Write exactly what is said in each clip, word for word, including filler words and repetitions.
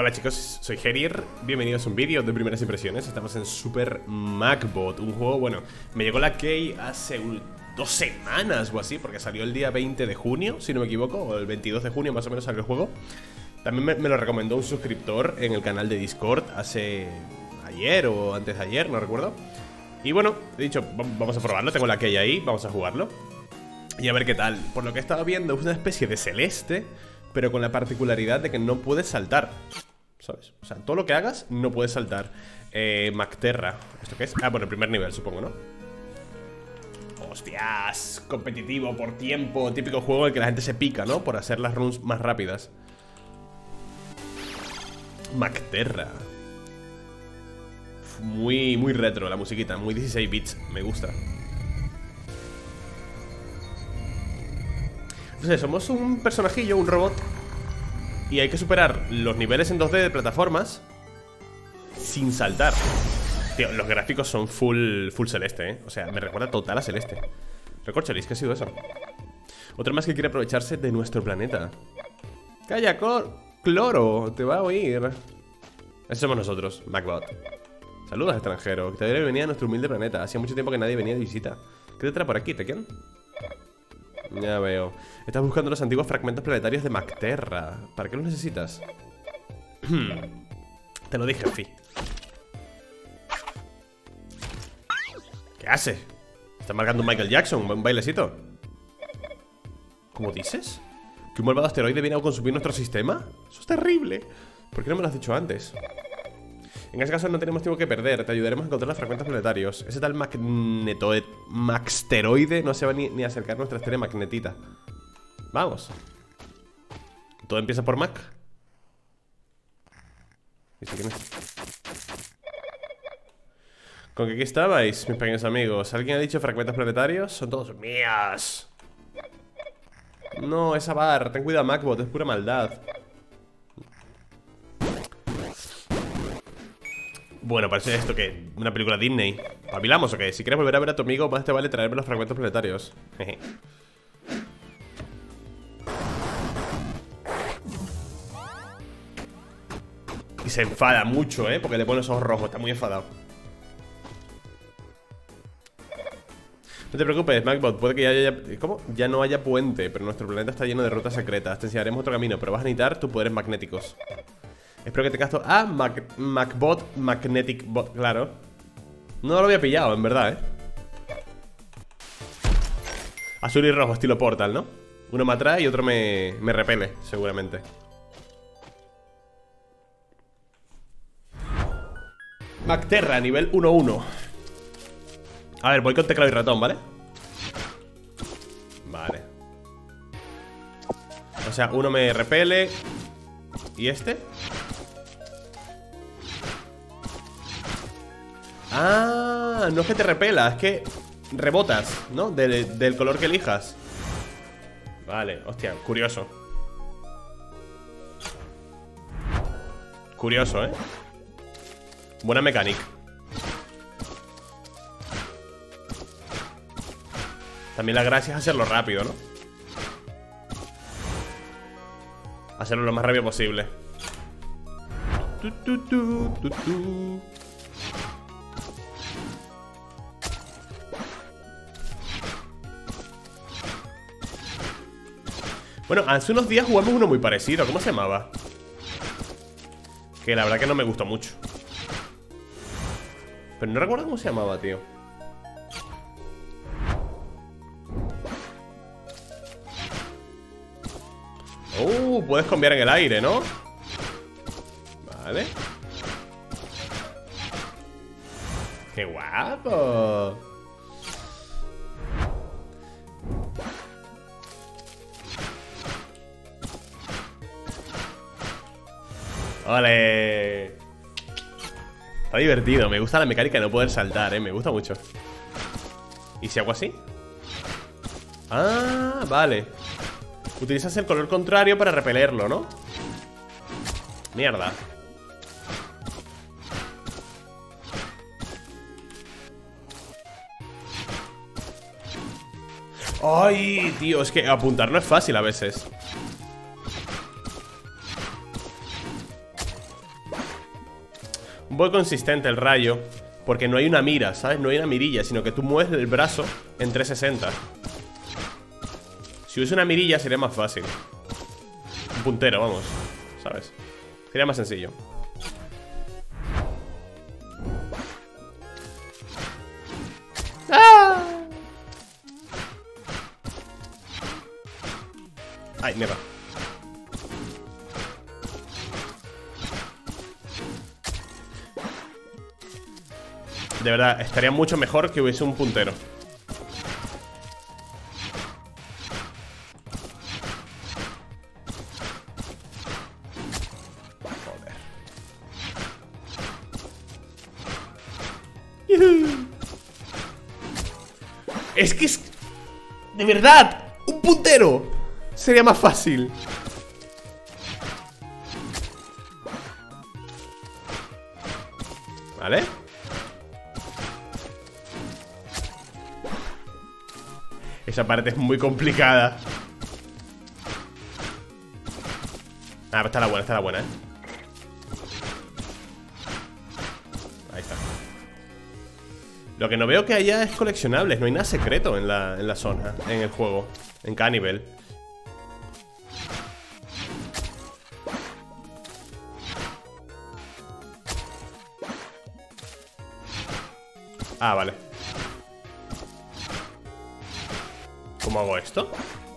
Hola chicos, soy Herier, bienvenidos a un vídeo de primeras impresiones. Estamos en Super Macbot, un juego, bueno, me llegó la key hace un, dos semanas o así, porque salió el día veinte de junio, si no me equivoco, o el veintidós de junio más o menos salió el juego. También me, me lo recomendó un suscriptor en el canal de Discord hace ayer o antes de ayer, no recuerdo. Y bueno, he dicho, vamos a probarlo, tengo la key ahí, vamos a jugarlo y a ver qué tal. Por lo que he estado viendo es una especie de celeste, pero con la particularidad de que no puedes saltar, ¿sabes? O sea, todo lo que hagas no puedes saltar. eh, Macterra, ¿esto qué es? Ah, bueno, el primer nivel, supongo, ¿no? Hostias, competitivo por tiempo. Típico juego en el que la gente se pica, ¿no? Por hacer las runs más rápidas. Macterra. Muy, muy retro la musiquita, muy dieciséis bits, me gusta. Entonces, somos un personajillo, un robot, y hay que superar los niveles en dos D de plataformas sin saltar. Tío, los gráficos son full, full celeste, ¿eh? O sea, me recuerda total a celeste. Recorcholis, ¿qué ha sido eso? Otro más que quiere aprovecharse de nuestro planeta. Calla, cloro, te va a oír. Esos somos nosotros, Macbot. Saludos, extranjero, que te debe venir a nuestro humilde planeta. Hacía mucho tiempo que nadie venía de visita. ¿Qué te trae por aquí, Tekken? Ya veo. Estás buscando los antiguos fragmentos planetarios de Macterra. ¿Para qué los necesitas? Te lo dije, Fi. ¿Qué hace? Está marcando un Michael Jackson, un bailecito. ¿Cómo dices? ¿Que un malvado asteroide viene a consumir nuestro sistema? Eso es terrible. ¿Por qué no me lo has dicho antes? En ese caso no tenemos tiempo que perder. Te ayudaremos a encontrar los fragmentos planetarios. Ese tal magnetoid Maxteroide no se va ni, ni a acercar a nuestra estrella magnetita. Vamos. Todo empieza por Mac. ¿Dice quién es? ¿Con qué aquí estabais, mis pequeños amigos? ¿Alguien ha dicho fragmentos planetarios? Son todos mías. No, esa bar. Ten cuidado, Macbot, es pura maldad. Bueno, parece esto que una película Disney. ¿Pavilamos o qué? Si quieres volver a ver a tu amigo, más te vale traerme los fragmentos planetarios. Jeje. Y se enfada mucho, ¿eh? Porque le pone los ojos rojos, está muy enfadado. No te preocupes, Macbot, puede que ya haya... ¿Cómo? Ya no haya puente, pero nuestro planeta está lleno de rutas secretas. Te enseñaremos otro camino, pero vas a necesitar tus poderes magnéticos. Espero que te casto. Ah, Mac Macbot, Magnetic Bot, claro. No lo había pillado, en verdad, eh. Azul y rojo, estilo Portal, ¿no? Uno me atrae y otro me, me repele, seguramente. Macterra, nivel uno uno. A ver, voy con teclado y ratón, ¿vale? Vale. O sea, uno me repele. ¿Y este? Ah, no es que te repela, es que rebotas, ¿no? De, del color que elijas. Vale, hostia, curioso. Curioso, ¿eh? Buena mecánica. También la gracia es hacerlo rápido, ¿no? Hacerlo lo más rápido posible. Tu, tu, tu, tu, tu. Bueno, hace unos días jugamos uno muy parecido. ¿Cómo se llamaba? Que la verdad que no me gustó mucho. Pero no recuerdo cómo se llamaba, tío. Uh, puedes cambiar en el aire, ¿no? Vale. ¡Qué guapo! ¡Ole! Está divertido, me gusta la mecánica de no poder saltar, eh, me gusta mucho. ¿Y si hago así? Ah, vale. Utilizas el color contrario para repelerlo, ¿no? Mierda. Ay, tío, es que apuntar no es fácil a veces. un poco consistente el rayo, porque no hay una mira, ¿sabes? No hay una mirilla, sino que tú mueves el brazo en trescientos sesenta. Si hubiese una mirilla sería más fácil. Un puntero, vamos, ¿sabes? Sería más sencillo. ¡Ah! Ay, mierda. De verdad, estaría mucho mejor que hubiese un puntero. Joder. ¡Yuhu! Es que es... De verdad, un puntero sería más fácil. ¿Vale? Esa parte es muy complicada. Ah, pero está la buena, está la buena, ¿eh? Ahí está. Lo que no veo que haya es coleccionables. No hay nada secreto en la, en la zona, en el juego, en cada nivel. Ah, vale. ¿Cómo hago esto?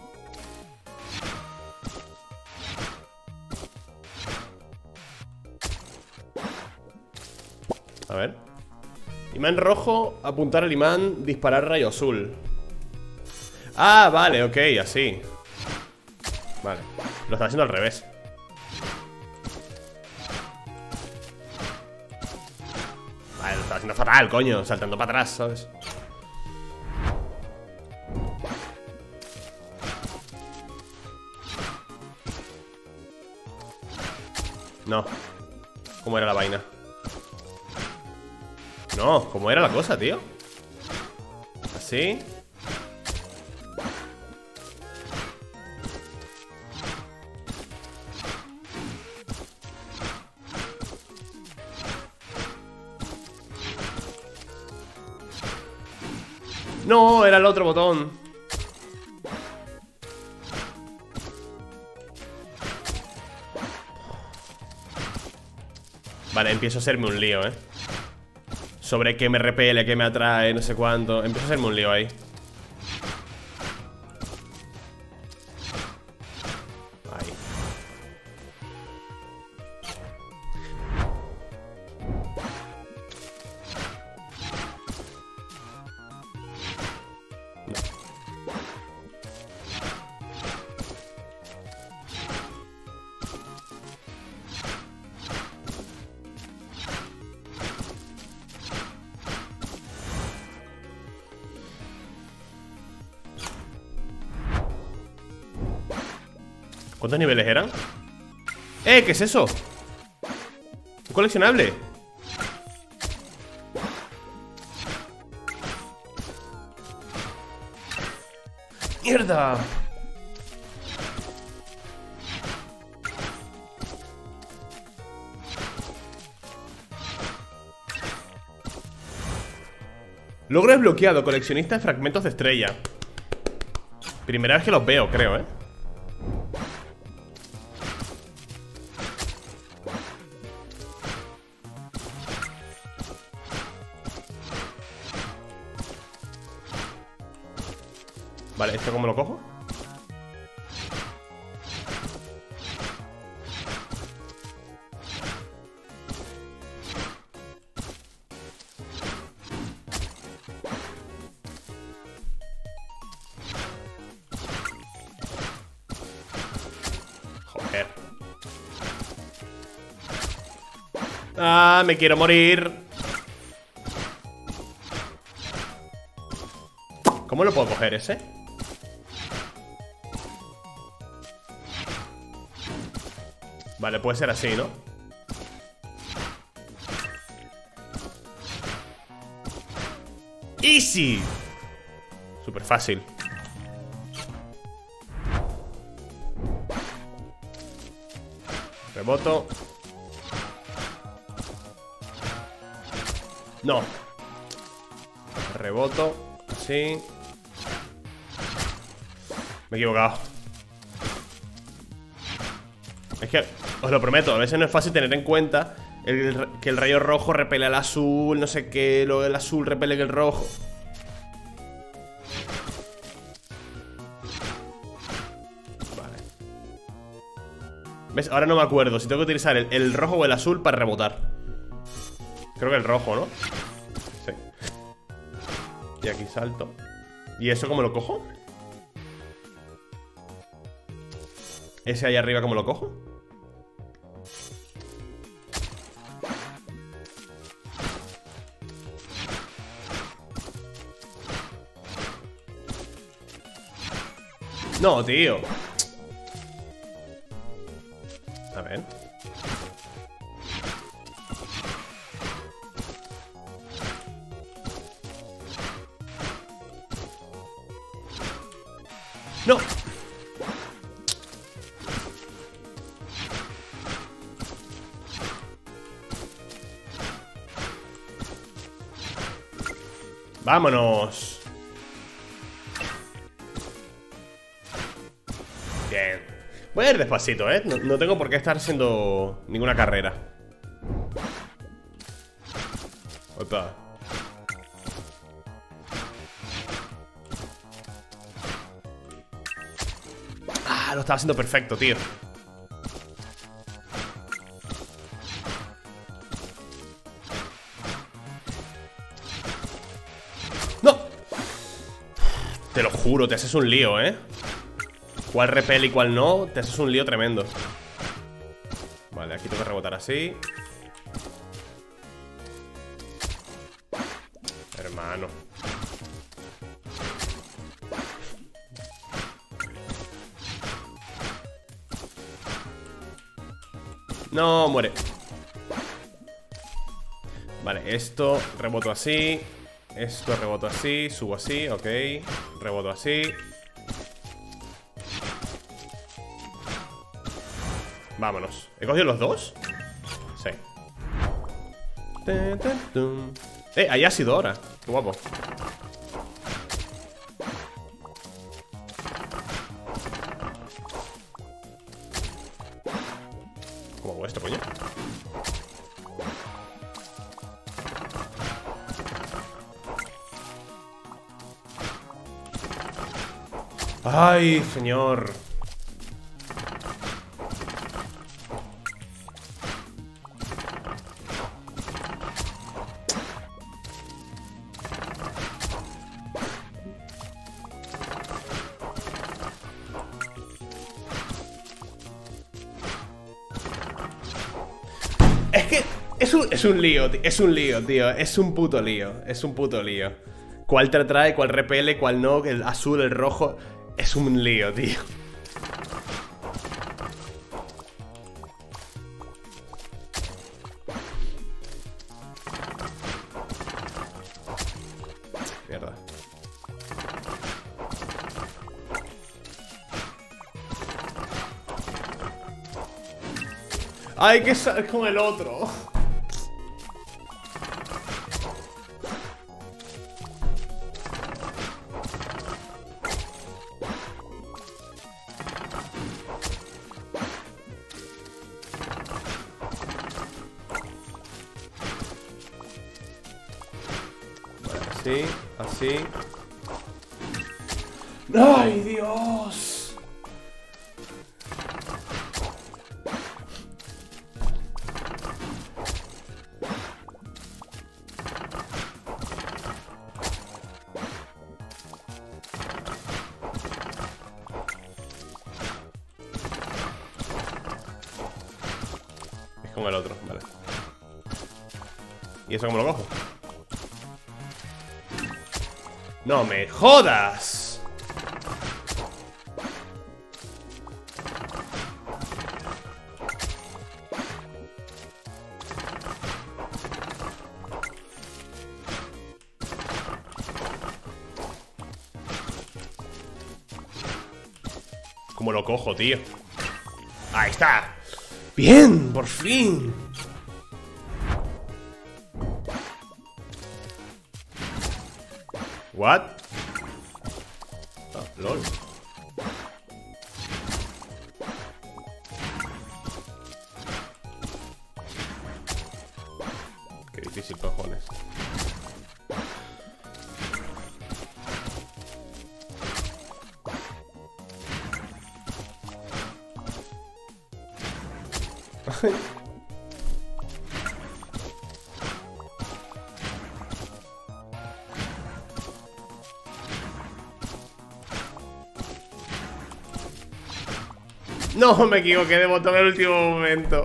A ver. Imán rojo, apuntar al imán, disparar rayo azul. Ah, vale, ok, así. Vale, lo está haciendo al revés. Vale, lo está haciendo fatal, coño, saltando para atrás, ¿sabes? No. ¿Cómo era la vaina? No, ¿cómo era la cosa, tío? Así. No, era el otro botón. Vale, empiezo a hacerme un lío, eh. Sobre qué me repele, qué me atrae, no sé cuánto. Empiezo a hacerme un lío ahí. Ahí. ¿Cuántos niveles eran? ¡Eh! ¿Qué es eso? Un coleccionable. ¡Mierda! Logro desbloqueado, coleccionista de fragmentos de estrella. Primera vez que los veo, creo, ¿eh? Vale, ¿esto cómo lo cojo? Joder. Ah, me quiero morir. ¿Cómo lo puedo coger ese? Vale, puede ser así, ¿no? ¡Easy! Súper fácil. Reboto. No. Reboto. Así. Me he equivocado. Es que, os lo prometo, a veces no es fácil tener en cuenta el, que el rayo rojo repele al azul, no sé qué, lo del azul repele el rojo. Vale. ¿Ves? Ahora no me acuerdo si tengo que utilizar el, el rojo o el azul para rebotar. Creo que el rojo, ¿no? Sí. Y aquí salto. ¿Y eso cómo lo cojo? ¿Ese ahí arriba cómo lo cojo? No, tío. A ver. No. Vámonos. Bien. Voy a ir despacito, ¿eh? No, no tengo por qué estar haciendo ninguna carrera. Opa. Ah, lo estaba haciendo perfecto, tío. ¡No! Te lo juro, te haces un lío, ¿eh? Cuál repele y cuál no, te haces un lío tremendo. Vale, aquí tengo que rebotar así. Hermano. No, muere. Vale, esto reboto así. Esto reboto así, subo así, ok. Reboto así. Vámonos. ¿He cogido los dos? Sí. Eh, ahí ha sido ahora. Qué guapo. ¿Cómo hago esto, coño? Ay, señor. Es que es un, es un lío, es un lío, tío. Es un puto lío, es un puto lío. ¿Cuál te atrae, cuál repele, cuál no? El azul, el rojo. Es un lío, tío. Mierda. Hay que salir con el otro. Así, así. ¡Ay, Dios! Es como el otro, vale. ¿Y eso cómo lo cojo? ¡No me jodas! ¿Cómo lo cojo, tío? ¡Ahí está! ¡Bien! ¡Por fin! What? Oh, lol. Qué difícil, cojones. No, me equivoqué de botón en el último momento.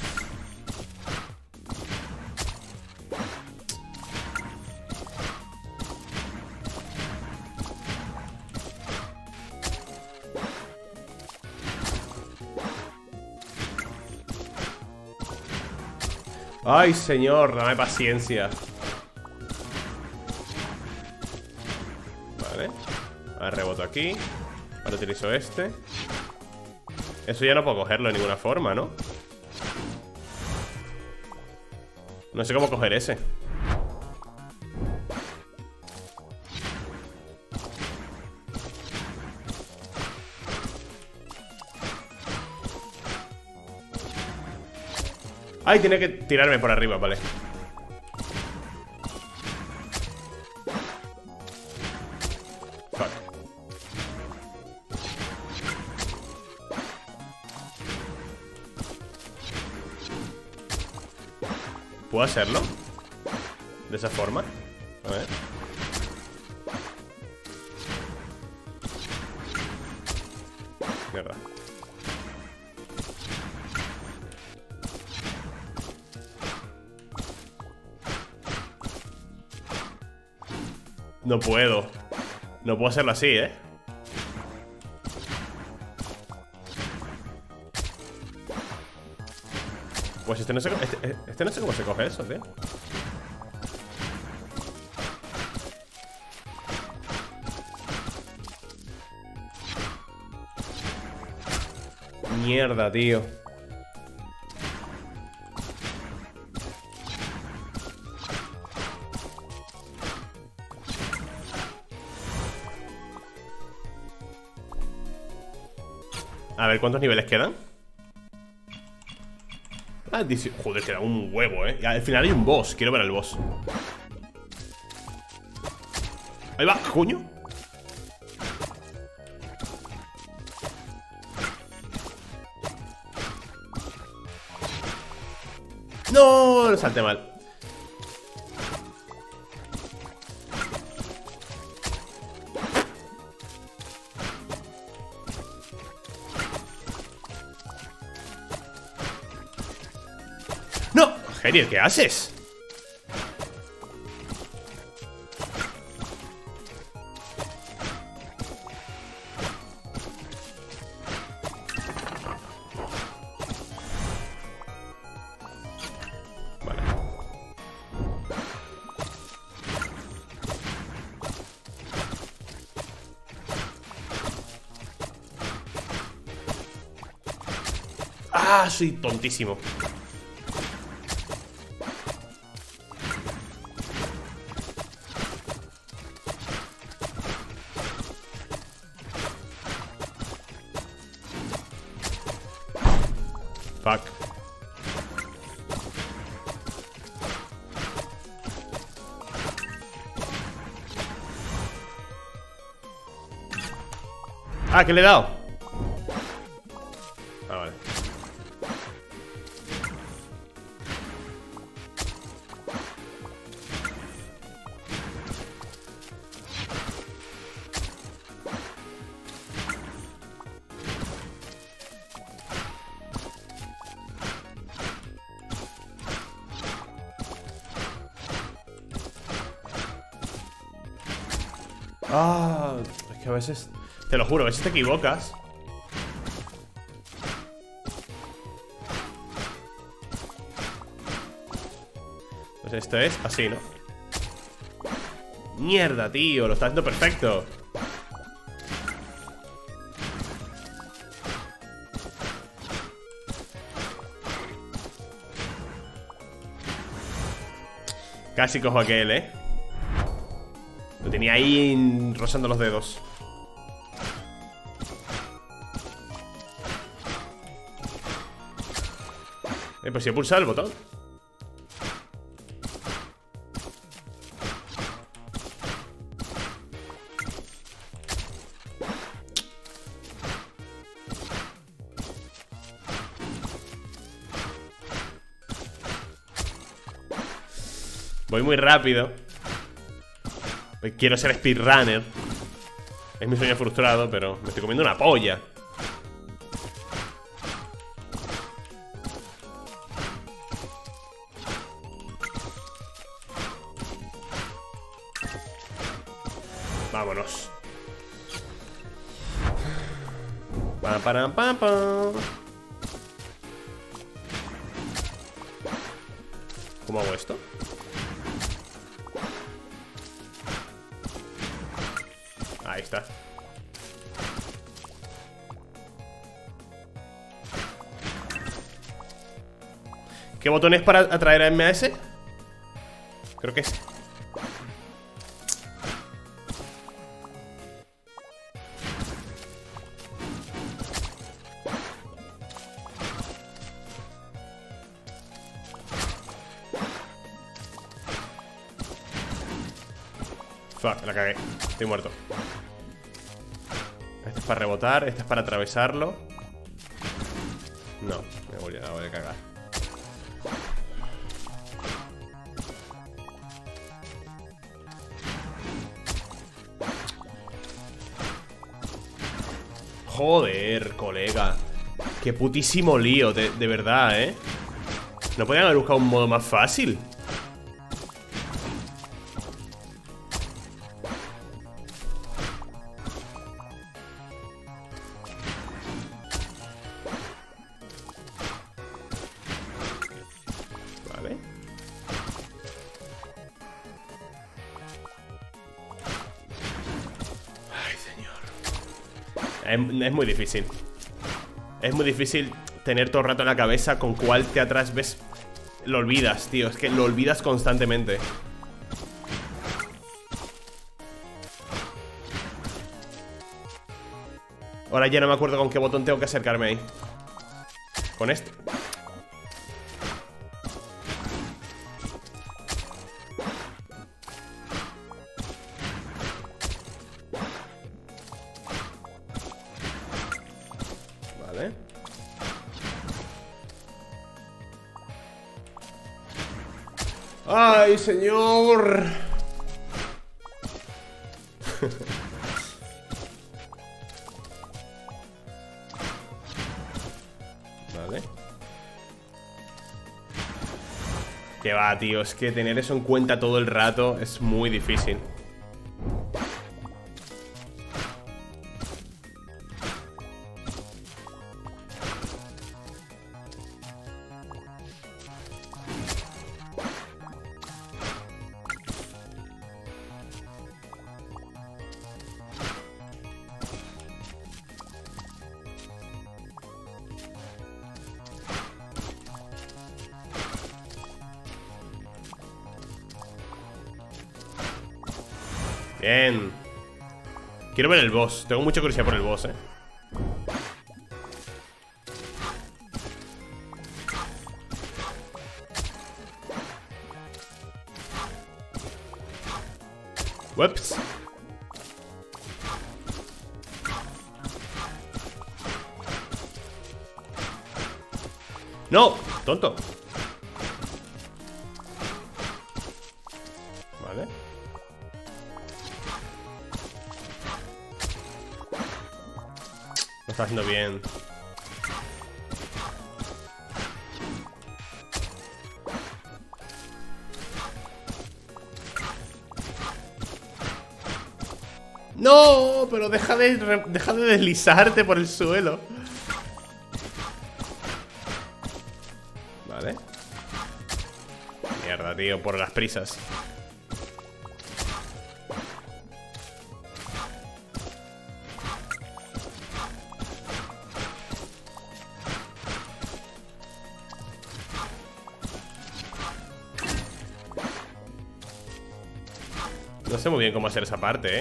Ay, señor, dame paciencia. Vale. Ahora reboto aquí. Ahora utilizo este. Eso ya no puedo cogerlo de ninguna forma, ¿no? No sé cómo coger ese. Ay, tiene que tirarme por arriba, vale. Fuck. ¿Puedo hacerlo? De esa forma. A ver. Mierda. No puedo. No puedo hacerlo así, ¿eh? Pues este no sé, este, este no sé cómo se coge eso, tío. Mierda, tío. A ver, ¿cuántos niveles quedan? Ah, dice... Joder, queda un huevo, eh. Y al final hay un boss, quiero ver el boss. Ahí va, coño. No, lo salté mal. ¡No! Geriel, ¿qué haces? Vale. Ah, soy tontísimo. Fuck. Ah, ¿qué le he dado? Ah, vale. Ah, es que a veces... Te lo juro, a veces te equivocas. Pues esto es así, ¿no? Mierda, tío, lo está haciendo perfecto. Casi cojo aquel, ¿eh? Lo tenía ahí rozando los dedos. Eh, pues si he pulsado el botón. Voy muy rápido. Quiero ser speedrunner. Es mi sueño frustrado, pero me estoy comiendo una polla. Vámonos. Pam, pam, pam, pam. ¿Cómo hago esto? Ahí está. ¿Qué botón es para atraer a M A S? Creo que es. Fuck, la cagué. Estoy muerto. Este es para rebotar, este es para atravesarlo. No, me voy a, voy a cagar. Joder, colega. Qué putísimo lío, de, de verdad, ¿eh? ¿No podían haber buscado un modo más fácil? Vale. Ay, señor. Es, es muy difícil. Es muy difícil tener todo el rato en la cabeza con cuál te atrás ves. Lo olvidas, tío. Es que lo olvidas constantemente. Ahora ya no me acuerdo con qué botón tengo que acercarme ahí. Con este. Vale. ¡Ay, señor! Vale. Que va, tío. Es que tener eso en cuenta todo el rato es muy difícil. Bien. Quiero ver el boss. Tengo mucha curiosidad por el boss, eh. Ups. No, tonto. Vale. Lo está haciendo bien. No, pero deja de, deja de deslizarte por el suelo. Vale. Mierda, tío, por las prisas. No sé muy bien cómo hacer esa parte, ¿eh?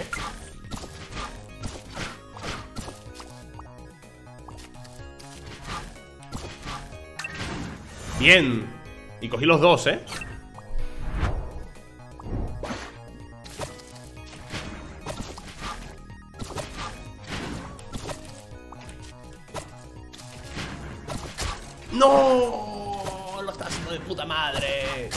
Bien. Y cogí los dos, ¿eh? ¡No! Lo está haciendo de puta madre.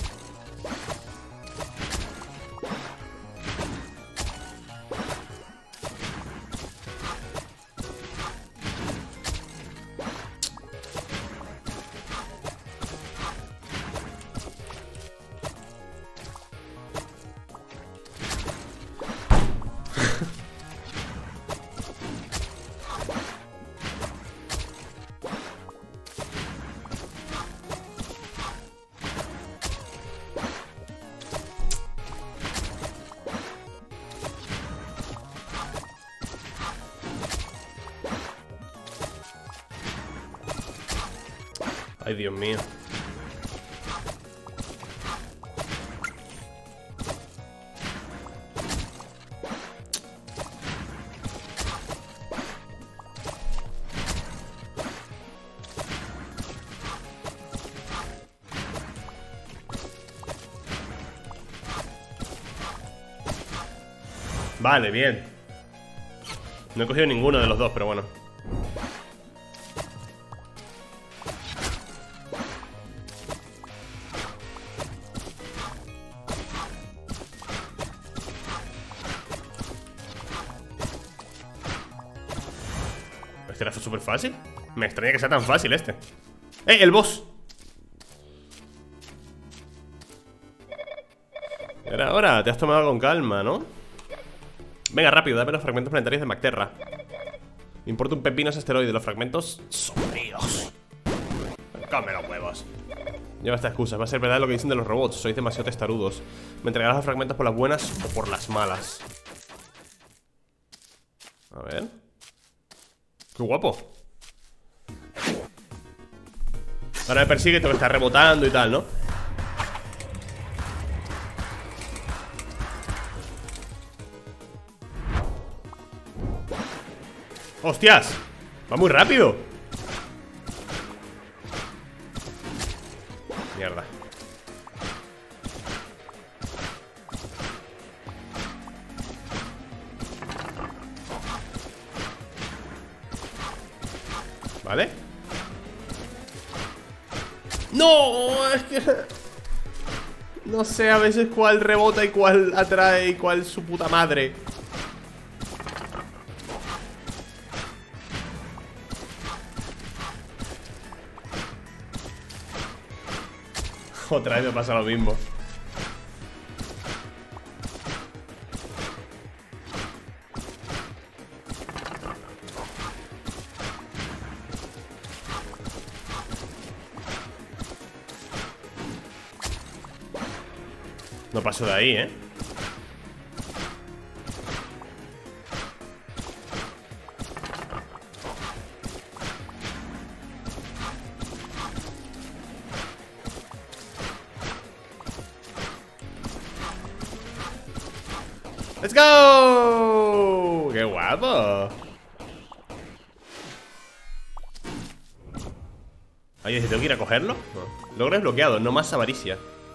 Ay, Dios mío. Vale, bien. No he cogido ninguno de los dos, pero bueno. Este era súper fácil. Me extraña que sea tan fácil este. ¡Eh, el boss! Era ahora, te has tomado con calma, ¿no? Venga, rápido, dame los fragmentos planetarios de Macterra. Me importa un pepino ese asteroide. Los fragmentos sombríos. Come los huevos. Lleva esta excusa. Va a ser verdad lo que dicen de los robots. Sois demasiado testarudos. Me entregarás los fragmentos por las buenas o por las malas. A ver. ¡Qué guapo! Ahora me persigue, tengo que estar rebotando y tal, ¿no? ¡Hostias! Va muy rápido. Mierda. ¿Vale? ¡No! Es que... no sé a veces cuál rebota y cuál atrae y cuál su puta madre. Otra vez me pasa lo mismo. No paso de ahí, ¿eh? ¡Let's go! ¡Qué guapo! Oye, ¿tengo que ir a cogerlo? No. Logro desbloqueado, no más avaricia.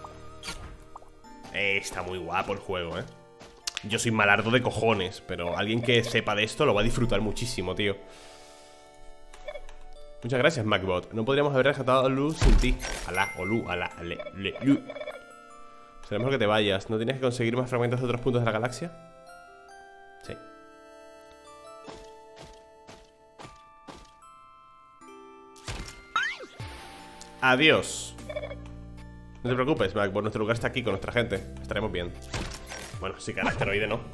Eh, está muy guapo el juego, ¿eh? Yo soy malardo de cojones, pero alguien que sepa de esto lo va a disfrutar muchísimo, tío. Muchas gracias, MacBot. No podríamos haber rescatado a Lu sin ti. Alá, o Lu, alá, ale, le, Lu. Será mejor que te vayas. ¿No tienes que conseguir más fragmentos de otros puntos de la galaxia? Sí. Adiós. No te preocupes, Mac, nuestro lugar está aquí con nuestra gente. Estaremos bien. Bueno, sí que al asteroide no.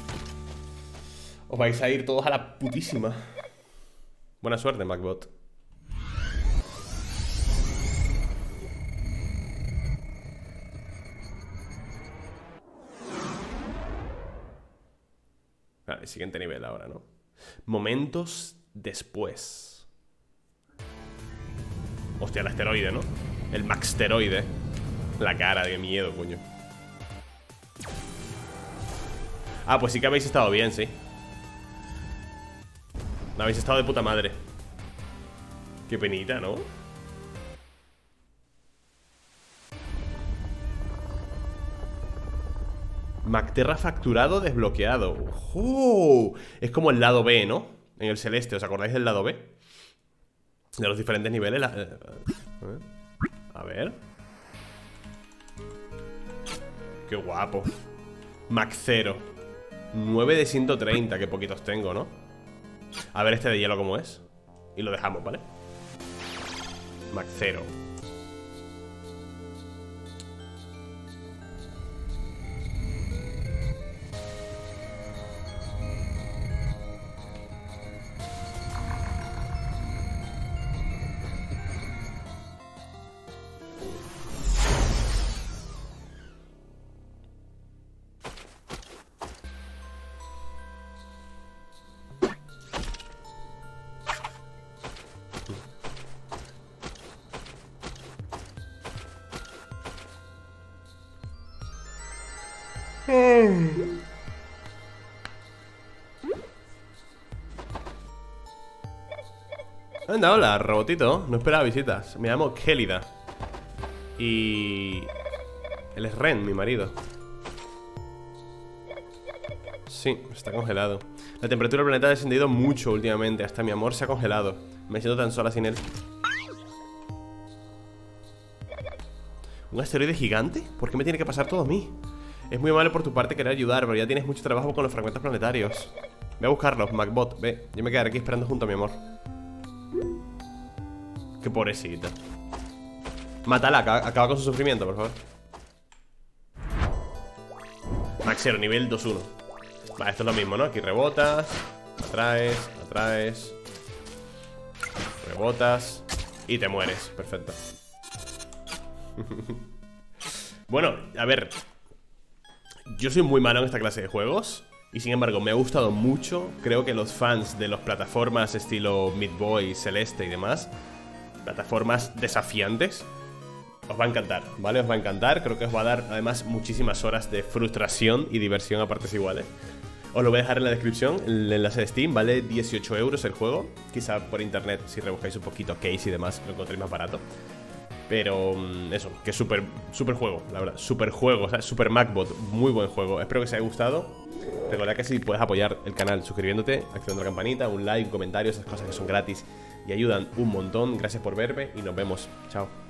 Os vais a ir todos a la putísima. Buena suerte, MacBot. Vale, siguiente nivel ahora, ¿no? Momentos después. Hostia, el asteroide, ¿no? El Maxteroide. La cara de miedo, coño. Ah, pues sí que habéis estado bien, sí. Habéis estado de puta madre. Qué penita, ¿no? Macterra facturado desbloqueado. ¡Oh! Es como el lado B, ¿no? En el celeste, ¿os acordáis del lado B? De los diferentes niveles. La... A ver. Qué guapo. Mac cero. nueve de ciento treinta, qué poquitos tengo, ¿no? A ver este de hielo cómo es. Y lo dejamos, ¿vale? Mac cero. Anda, hola, robotito. No esperaba visitas. Me llamo Kélida. Y... él es Ren, mi marido. Sí, está congelado. La temperatura del planeta ha descendido mucho últimamente. Hasta mi amor se ha congelado. Me siento tan sola sin él. ¿Un asteroide gigante? ¿Por qué me tiene que pasar todo a mí? Es muy amable por tu parte querer ayudar, pero ya tienes mucho trabajo con los fragmentos planetarios. Ve a buscarlos, MacBot, ve. Yo me quedaré aquí esperando junto a mi amor. Qué pobrecita. Mátala, acaba, acaba con su sufrimiento, por favor. Maxero, nivel dos uno. Vale, esto es lo mismo, ¿no? Aquí rebotas, atraes, atraes, rebotas y te mueres, perfecto. Bueno, a ver, yo soy muy malo en esta clase de juegos y sin embargo me ha gustado mucho. Creo que los fans de las plataformas estilo Meat Boy, Celeste y demás, plataformas desafiantes, os va a encantar, ¿vale? Os va a encantar, creo que os va a dar además muchísimas horas de frustración y diversión a partes iguales. Os lo voy a dejar en la descripción, el enlace de Steam, vale dieciocho euros el juego. Quizá por internet, si rebuscáis un poquito case y demás, lo encontréis más barato. Pero eso, que es súper, súper juego, la verdad, súper juego, o sea, súper MacBot, muy buen juego. Espero que os haya gustado. Recuerda que si puedes apoyar el canal suscribiéndote, activando la campanita, un like, un comentario, esas cosas que son gratis y ayudan un montón. Gracias por verme y nos vemos. Chao.